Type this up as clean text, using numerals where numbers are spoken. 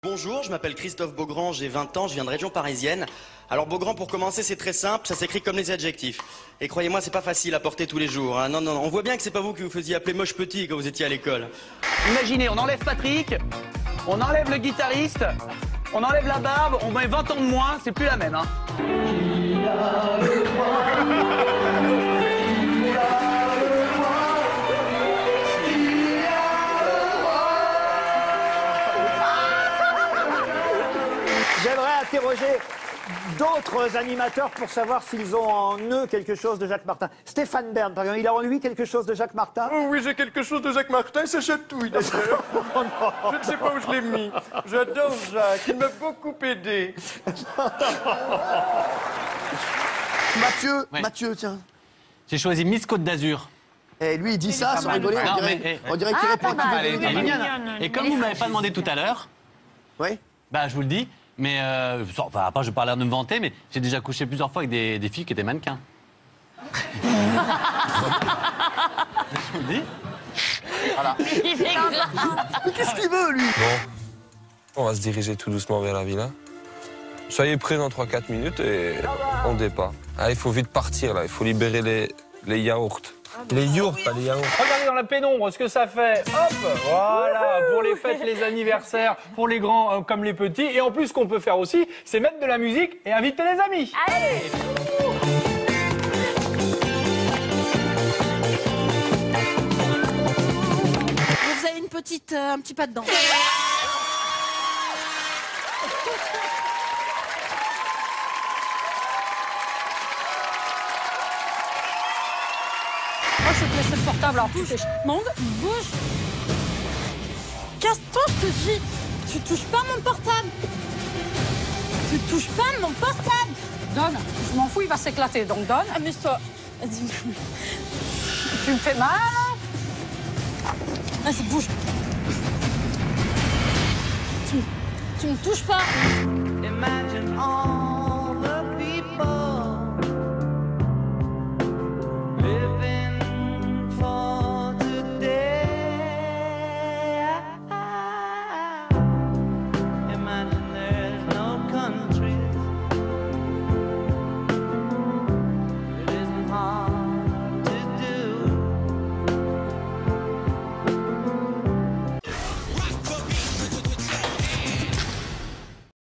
Bonjour, je m'appelle Christophe Beaugrand, j'ai 20 ans, je viens de région parisienne. Alors Beaugrand, pour commencer, c'est très simple, ça s'écrit comme les adjectifs. Et croyez-moi, c'est pas facile à porter tous les jours. Hein. Non, non, on voit bien que c'est pas vous qui vous faisiez appeler moche petit quand vous étiez à l'école. Imaginez, on enlève Patrick, on enlève le guitariste, on enlève la barbe, on met 20 ans de moins, c'est plus la même. Hein. J'aimerais interroger d'autres animateurs pour savoir s'ils ont en eux quelque chose de Jacques Martin. Stéphane Bern, par exemple, il a en lui quelque chose de Jacques Martin? Oh oui, j'ai quelque chose de Jacques Martin, c'est chatouille d'ailleurs. Oh non. Je ne sais pas où je l'ai mis. J'adore Jacques, il m'a beaucoup aidé. Mathieu, Oui. Mathieu, tiens. J'ai choisi Miss Côte d'Azur. Et lui, il dit ça sans rigoler, Non, on dirait qu'il répond à qui Elle veut. est mignonne. Et comme vous ne m'avez pas demandé tout à l'heure, Oui. bah, je vous le dis, mais enfin, après, je vais pas l'air de me vanter, mais j'ai déjà couché plusieurs fois avec des filles qui étaient mannequins. Je vous le dis. Voilà. Mais qu'est-ce qu'il veut, lui? Bon, on va se diriger tout doucement vers la villa. Soyez prêts dans 3-4 minutes et on départ. Ah, il faut vite partir, là. Il faut libérer les yaourts. Les yaourts, pas les yaourts. Regardez dans la pénombre ce que ça fait. Hop, voilà, pour les fêtes, les anniversaires, pour les grands comme les petits. Et en plus, ce qu'on peut faire aussi, c'est mettre de la musique et inviter les amis. Allez. Vous avez un petit pas dedans. Moi, je vais te laisser le portable. Alors, bouge. Monde, bouge. Casse-toi, je te dis. Tu touches pas mon portable. Tu touches pas mon portable. Donne. Je m'en fous, il va s'éclater. Donc, donne. Amuse-toi. Vas-y. Tu me fais mal. Vas-y, bouge. Tu me touches pas. Imagine all